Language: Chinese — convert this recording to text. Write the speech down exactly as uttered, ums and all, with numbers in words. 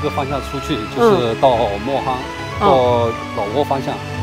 个方向出去，就是到磨夯，到老挝方向。